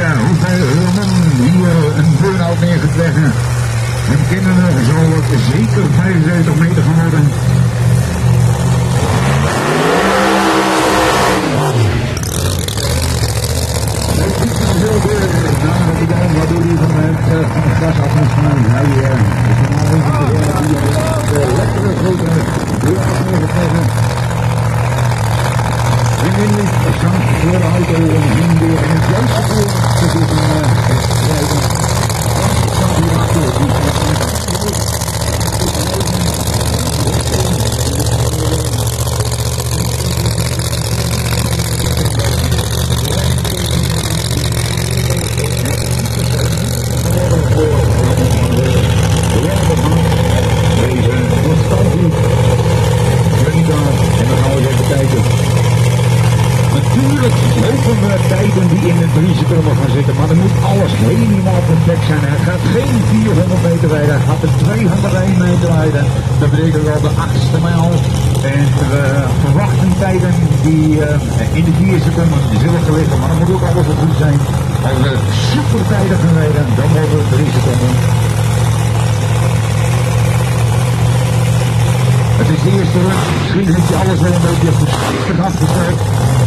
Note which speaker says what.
Speaker 1: kijken hoeveel man hier een burn-out neer gaat leggen. En kennen zal het zeker 75 meter gaan worden. Wat doet hij van het gas af moet gaan? Hij is normaal even de lekkere grote burn-out neergelegd. En in de stand voor de auto en weer in het juiste voor te zitten rijden. Dan die auto tijden die in het Briesebrummer gaan zitten, maar dan moet alles helemaal perfect zijn. Hij gaat geen 400 meter rijden, hij gaat de 201 meter rijden. Dat betekent wel de 8e mijl. En we verwachten tijden die in de 4 seconden zullen liggen, maar dan moet ook alles goed zijn. Als we super tijden gaan rijden, dan worden we 3 seconden. Het is de eerste run, misschien heeft je alles wel een beetje voorzichtig afgesteld.